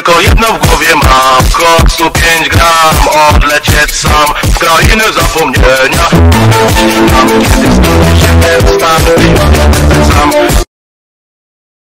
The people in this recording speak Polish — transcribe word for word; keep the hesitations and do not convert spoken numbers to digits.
Tylko jedno w głowie mam, koksu pięć gram, odlecieć sam w krainę zapomnienia. Tam kiedyś stoi się ten stary